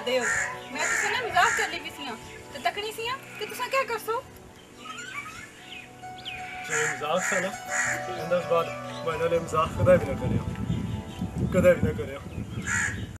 करदे हो। मैं तुसें ना मजाक करनी पई सियां ते तकनी सियां कि तुसां क्या करसो। जे मजाक सा ना इंदा बाद मैं मजाक कदा भी ना करेओ, कदा भी ना करेओ।